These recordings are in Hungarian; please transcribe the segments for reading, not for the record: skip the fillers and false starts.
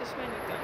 és megnyitom.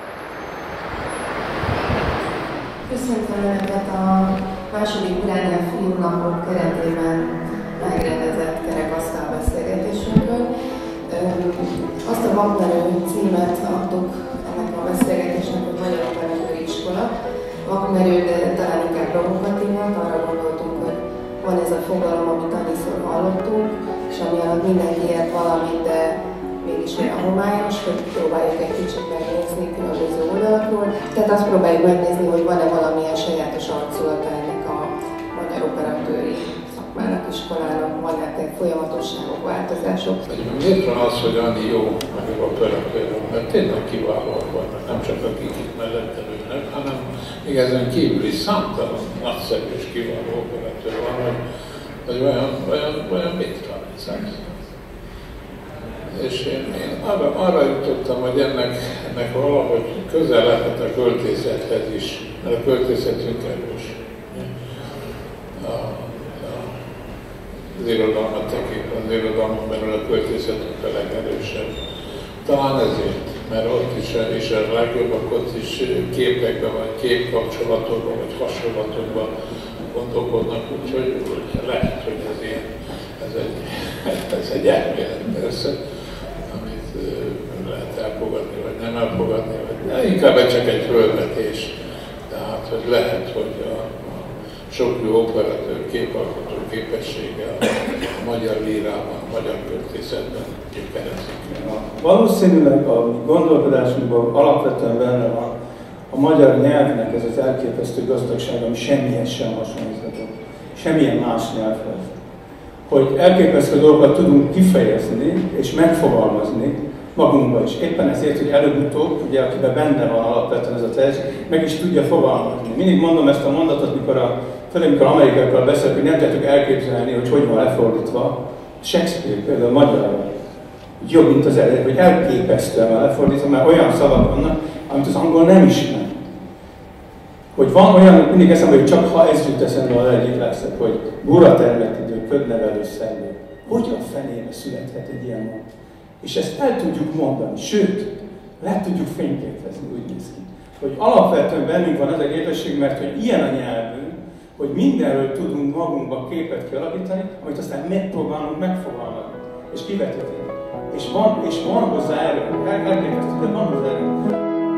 Köszöntöm Önöket a második Uránál filmnapok keretében megrendezett kerekasztal beszélgetésünkön. Azt a vakmerő címet adtuk ennek a beszélgetésnek, hogy Magyar Operatőri Iskola. Vakmerő, de talán inkább provokatívnak, arra gondoltunk, hogy van ez a fogalom, amit annyiszor hallottunk, és ami alatt mindenki ért valamit, de mégis olyan homályos, hogy próbáljuk egy kicsit megnézni különböző oldalakról. Tehát azt próbáljuk megnézni, hogy van-e valamilyen sajátos arculata ennek a magyar operatőri szakmának, iskolának, vannak-e folyamatosságok, változások. Miért van az, hogy annyi jó magyar operatőr van? Mert tényleg kiválóak vannak, nem csak akik itt mellettem ülnek, hanem még ezen kívül is számtalan nagyszerű és kiváló operatőr van, hogy olyan végtelen. És én arra jutottam, hogy ennek valahogy közel lehet a költészethez is, mert a költészetünk erős. Az irodalmat tekintve, az irodalmat belül a költészetünk a legerősebb. Talán ezért, mert ott is a legjobbak ott is képekben, vagy képkapcsolatokban, vagy hasonlatokban gondolkodnak, úgyhogy lehet, hogy ez egy elmélet persze, amit lehet elfogadni, vagy nem elfogadni, vagy inkább csak egy fölvetés. Tehát, hogy lehet, hogy a sok jó operatőr, képalkotó képessége a magyar lírában, a magyar költészetben gyökerezik. Valószínűleg a gondolkodásunkban alapvetően benne van a magyar nyelvnek ez az elképesztő gazdagság, ami semmihez sem hasonlítható, semmilyen más nyelvhez. Hogy elképesztő dolgokat tudunk kifejezni és megfogalmazni magunkba is. Éppen ezért, hogy előbb-utóbb, ugye, akiben benne van alapvetően ez a tehetség, meg is tudja fogalmazni. Mindig mondom ezt a mondatot, főleg amikor amerikaiakkal beszélek, hogy nem tudjuk elképzelni, hogy van lefordítva. Shakespeare például magyarul jobb, mint az előbb, hogy elképesztően van lefordítva, mert olyan szavak vannak, amit az angol nem ismer. Hogy van olyan, mindig eszembe, hogy csak ha ez jut eszembe a egyik leszek, hogy bura termetidő, ködnevelő szellő. Hogy a fenébe születhet egy ilyen mond? És ezt el tudjuk mondani, sőt, le tudjuk fényképezni, úgy néz ki. Hogy alapvetően bennünk van ez a képesség, mert hogy ilyen a nyelvünk, hogy mindenről tudunk magunkban képet kialakítani, amit aztán megpróbálunk megfogalmazni, és kivetíteni. És van hozzá erő, elképesztő, de van hozzá erő.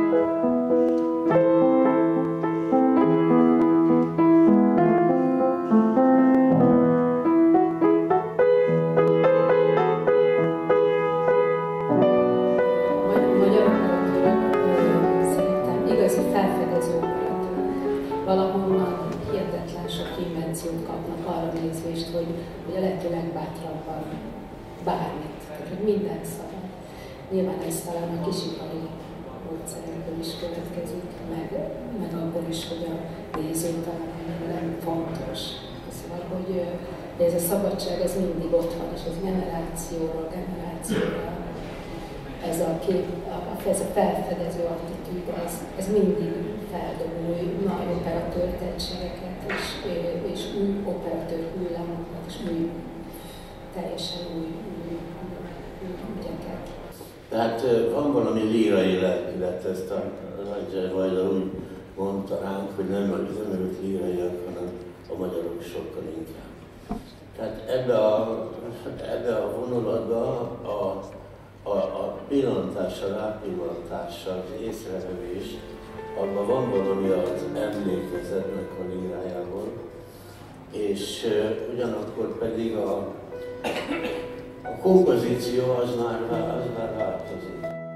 Valahonnan hihetetlen sok invenciót kapnak arra nézvést, hogy a lehető legbátrabban bármit, tehát hogy minden szabad. Nyilván ez talán a kisipari módszerekből is következik, meg abból is, hogy a néző talán nem fontos. Szóval, hogy ez a szabadság ez mindig ott van, és ez generációról generációra. Ez a felfedező attitűd, ez mindig feldob új nagy operatőr tehetségeket, és új operatőr hullámokat, és teljesen új ügyeket. Tehát van valami lírai lelkület, ezt a nagy Vajda úgy mondta ránk, hogy nem ők líraiak, hanem a magyarok sokkal inkább. Tehát ebbe a vonulatba a pillantással, rápillantással, az észrevevés, abban van valami az emlékezetnek a lírájából, és ugyanakkor pedig a kompozíció az már változik.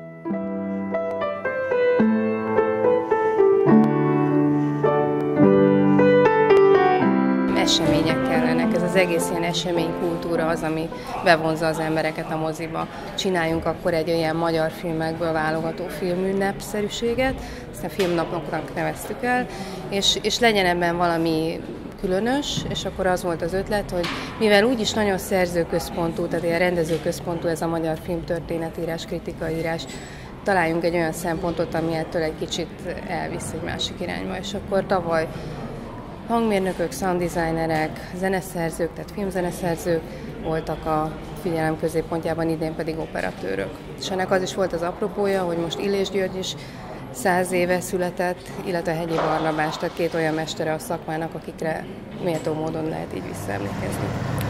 Események kellenek, ez az egész ilyen eseménykultúra az, ami bevonza az embereket a moziba. Csináljunk akkor egy olyan magyar filmekből válogató filmünnepszerűséget, aztán filmnapoknak neveztük el, és legyen ebben valami különös, és akkor az volt az ötlet, hogy mivel úgyis nagyon szerzőközpontú, tehát ilyen rendezőközpontú ez a magyar filmtörténetírás, kritikaírás, találjunk egy olyan szempontot, ami ettől egy kicsit elvisz egy másik irányba, és akkor tavaly hangmérnökök, sounddesignerek, zeneszerzők, tehát filmzeneszerzők voltak a figyelem középpontjában, idén pedig operatőrök. És ennek az is volt az apropója, hogy most Illés György is 100 éve született, illetve Hegyi Barnabás, tehát 2 olyan mestere a szakmának, akikre méltó módon lehet így visszaemlékezni.